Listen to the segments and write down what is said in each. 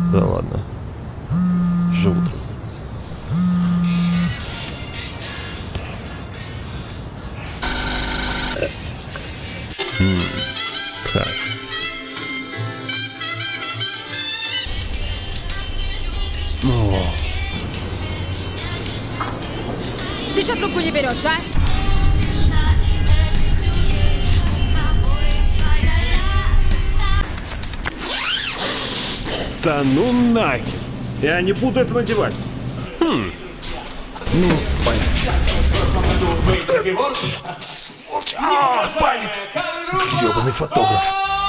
Да ладно. Уже утро. Так. Ты что трубку не берешь, а? Да ну нахер! Я не буду это надевать. Ну, понятно. Палец! Ёбаный фотограф.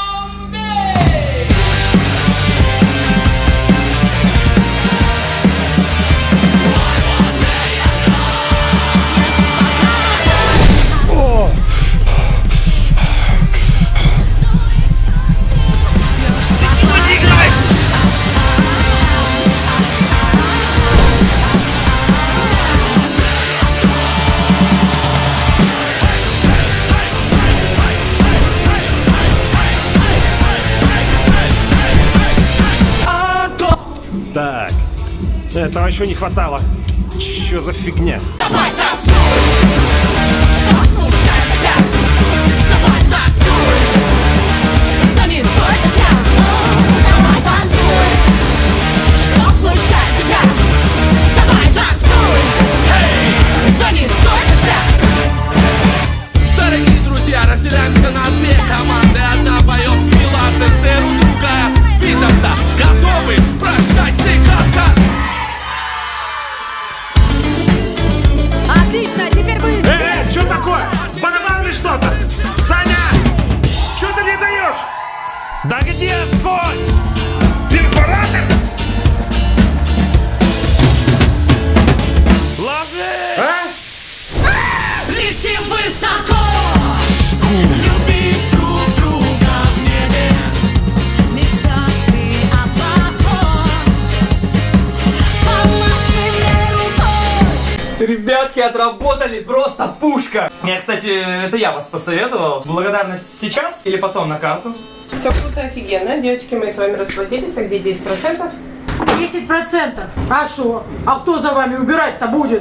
Так, этого еще не хватало. Что за фигня? Давай танцуй! Что смущает тебя? Давай танцуй! Да не стоит и зря! Давай танцуй! Что смущает тебя? Давай танцуй! Эй! Да не стоит и зря! Дорогие друзья, разделяемся на две команды. Одна поет Меладзе, Сэру, другая Фитовса. Готовы прощать циката? Отлично, теперь вы... Что такое? С барабанами что-то? Саня! Что ты мне даешь? Да где огонь? Перфоратор? Ложись! Летим высоко, любить друг друга в небе, мечтастый облаков, помаши мне рукой. Ребятки отработали, просто пушка! Я, кстати, это я вас посоветовал. Благодарность сейчас или потом на карту? Все круто, офигенно. Девочки, мы с вами расплатились, а где 10%? 10%? А шо? А кто за вами убирать-то будет?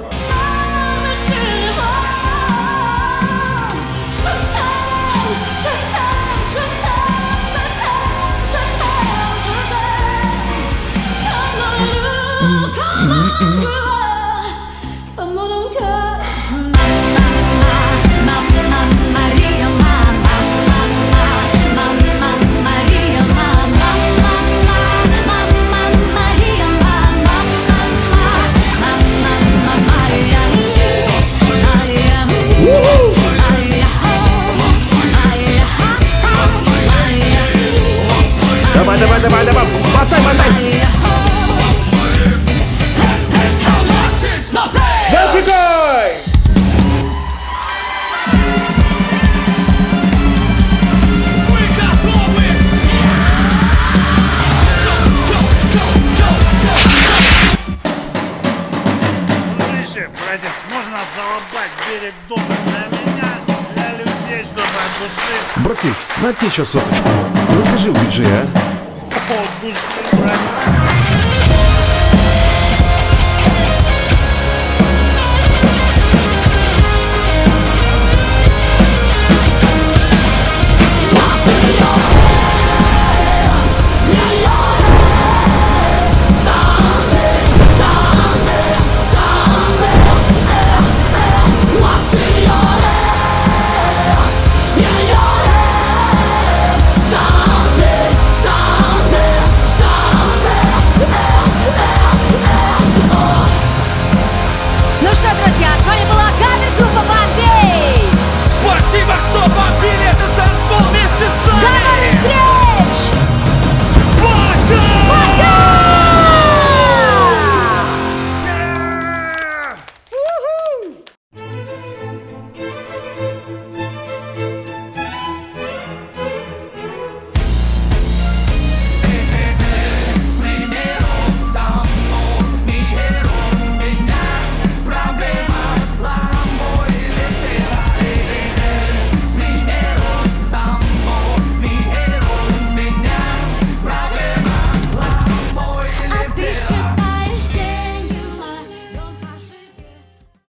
Давай, мотай! Зажигай! Мы готовы! Слышь, братец, можно залобать берег дома для меня, для людей, чтобы от души. Братик, на тебе еще соточку. Закажи у диджея, а? От души, братец.